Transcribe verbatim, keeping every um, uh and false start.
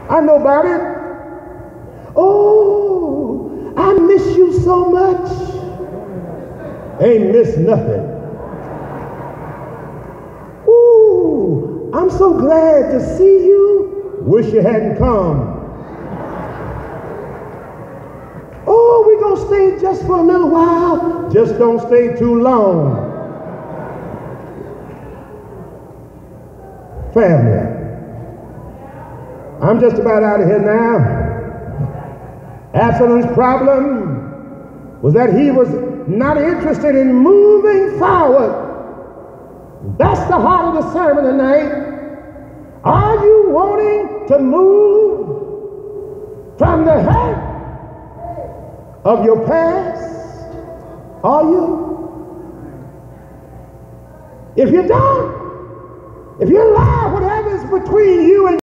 I know about it. Oh, I miss you so much. Ain't missed nothing. Ooh, I'm so glad to see you. Wish you hadn't come. Oh, we're going to stay just for a little while. Just don't stay too long. Family. I'm just about out of here now. Absalom's problem was that he was not interested in moving forward. That's the heart of the sermon tonight. Are you wanting to move from the hurt of your past? Are you? If you don't, if you allow whatever is between you and